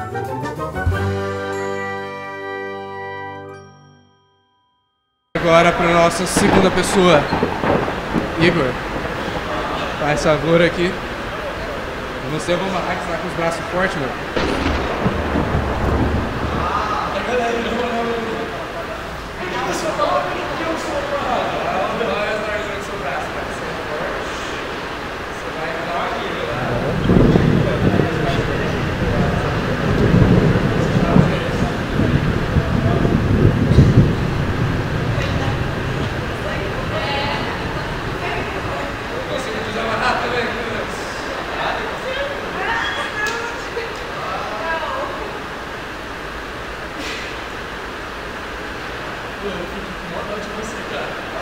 Agora para nossa segunda pessoa, Igor. Faz favor aqui. Você vamos lá, que está com os braços fortes, meu.